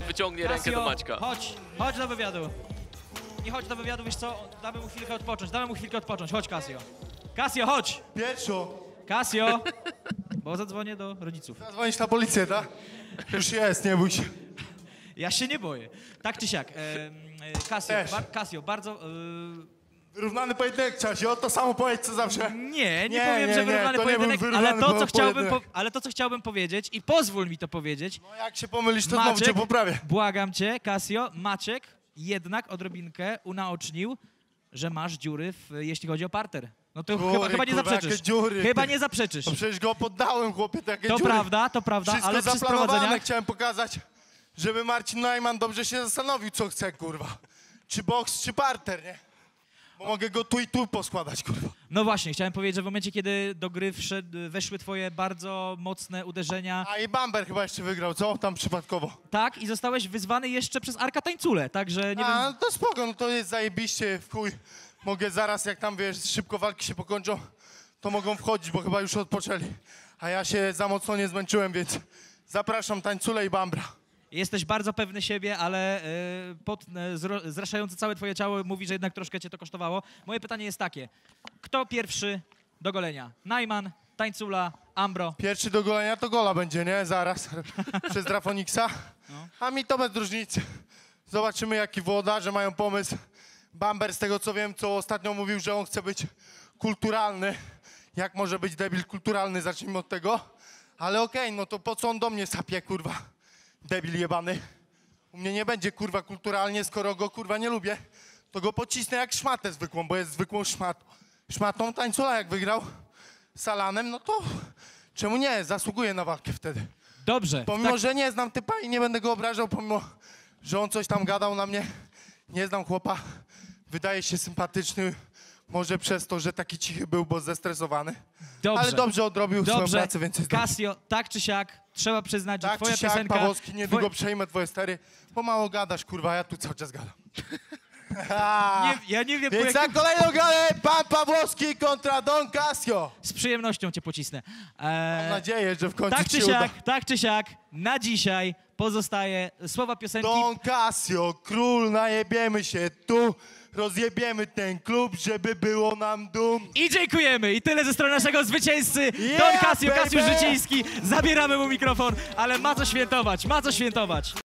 wyciągnie rękę do Maćka. Chodź do wywiadu. Nie chodź do wywiadu, wiesz co, damy mu chwilkę odpocząć, chodź Casio. Casio, chodź! Pieczo! Casio! Bo zadzwonię do rodziców. Zadzwonić na policję, tak? Już jest, nie bój się. Ja się nie boję. Tak czy siak, Casio, bardzo... Wyrównany pojedynek, Czasio, to samo powiedz co zawsze. Nie powiem, że wyrównany pojedynek, ale to, co chciałbym powiedzieć i pozwól mi to powiedzieć. No jak się pomylisz, to znowu cię poprawię. Błagam cię, Casio, Maciek jednak odrobinkę unaocznił, że masz dziury, jeśli chodzi o parter. No to chyba nie zaprzeczysz. Dziury, chyba nie zaprzeczysz. No przecież go poddałem, chłopie, takie to dziury. To prawda, Wszystko ale przy zaplanowane, sprowadzeniach... chciałem pokazać, żeby Marcin Najman dobrze się zastanowił, co chce, kurwa. Czy boks, czy parter, nie? Bo mogę go tu i tu poskładać, kurwa. No właśnie, chciałem powiedzieć, że w momencie, kiedy do gry weszły twoje bardzo mocne uderzenia... A i Bamber chyba jeszcze wygrał, co? Tam przypadkowo. Tak, i zostałeś wyzwany jeszcze przez Arka Tańcule, także nie wiem... No to spoko, no to jest zajebiście, w chuj. Mogę zaraz, jak tam, wiesz, szybko walki się pokończą, to mogą wchodzić, bo chyba już odpoczęli. A ja się za mocno nie zmęczyłem, więc zapraszam Tańcule i Bambra. Jesteś bardzo pewny siebie, ale zraszające całe twoje ciało mówi, że jednak troszkę cię to kosztowało. Moje pytanie jest takie. Kto pierwszy do golenia? Najman, Tańcula, Ambro? Pierwszy do golenia to gola będzie, nie? Zaraz. Przez Drafoniksa. No. A mi to bez różnicy. Zobaczymy, jaki włodarze mają pomysł. Bamber, z tego co wiem, co ostatnio mówił, że on chce być kulturalny. Jak może być debil kulturalny? Zacznijmy od tego. Ale okej, no to po co on do mnie sapie, kurwa? Debil jebany. U mnie nie będzie, kurwa, kulturalnie, skoro go, kurwa, nie lubię. To go pocisnę jak szmatę zwykłą, bo jest zwykłą szmatą. Tańcula jak wygrał z Alanem, no to czemu nie? Zasługuje na walkę wtedy. Dobrze. Pomimo, że nie znam typa i nie będę go obrażał, pomimo, że on coś tam gadał na mnie. Nie znam chłopa. Wydaje się sympatyczny. Może przez to, że taki cichy był, bo zestresowany. Dobrze. Ale dobrze odrobił swoją pracę, więc jest Casio, tak czy siak, trzeba przyznać, że tak twoja czy siak, piosenka... Pawłowski, niedługo przejmę twoje stery. Pomało gadasz, kurwa, ja tu cały czas gadam. Ja nie wiem, Więc za kolejną galę pan Pawłowski kontra Don Casio. Z przyjemnością cię pocisnę. Mam nadzieję, że w końcu ci uda. Tak czy siak, na dzisiaj pozostaje słowa piosenki... Don Casio, król, najebiemy się tu. Rozjebiemy ten klub, żeby było nam dum. I dziękujemy. I tyle ze strony naszego zwycięzcy. Don Casio, Kasiusz Życiński. Zabieramy mu mikrofon, ale ma co świętować,